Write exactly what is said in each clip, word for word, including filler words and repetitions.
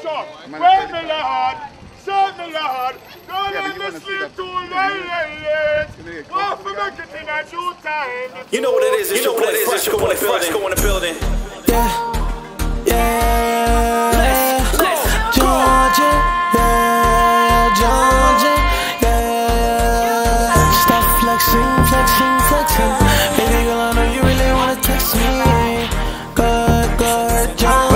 sure. Break me your heart, shake me your heart. Don't let me sleep too late. Walk for make it in a due time. You know what it is, it's your boy Fresh go in the building. Go in the building. Yeah, yeah. Jon Gin, yeah, Jon Gin, yeah. Stop flexing, flexing, flexing. Baby girl, I know you really wanna text me. Good, good, Jon.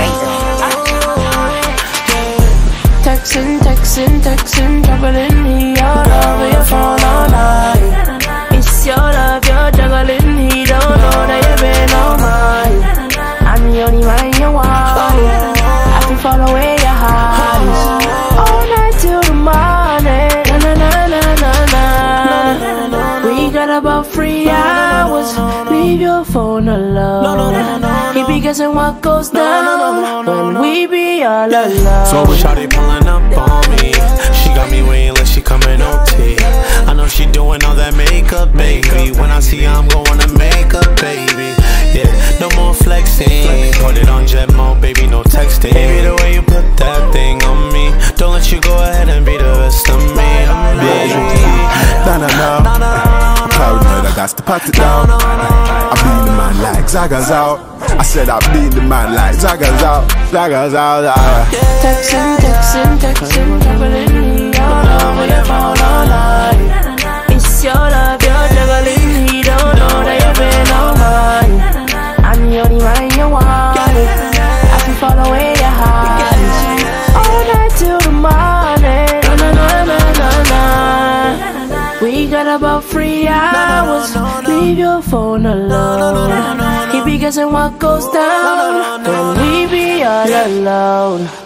Textin, textin, textin, juggling me all over your phone all night. It's your love, you're juggling, he don't know that you've been on mine. I'm the only man you want. I can follow where your heart is. All night till the morning. Na na na na na na. We got about three hours. Leave your phone alone. He be guessing what goes down when we be all alone. So when shawty pulling up on me, she got me waiting like she coming O T. I know she doing all that makeup, baby. When I see her, I'm going to make up, baby. Yeah, no more flexing. Put it on jet mode, baby, no texting. Baby, the way you put that thing on me, don't let you go ahead and be the rest of me, baby. Nah, nah, nah. I'm paranoid, I got to pat it down. I beat the man like Zaga's out. I said I beat the man like Zaga's out. Zaga's out, yeah. Textin, textin, textin, juggling me all over your phone all night. It's your love, you're juggling, he don't know that you've been on mine. I'm the only man you want. I can follow where your heart is. All night till the morning. Na na na na na. We got about three hours. Leave your phone alone. He be guessing what goes down when we be all alone.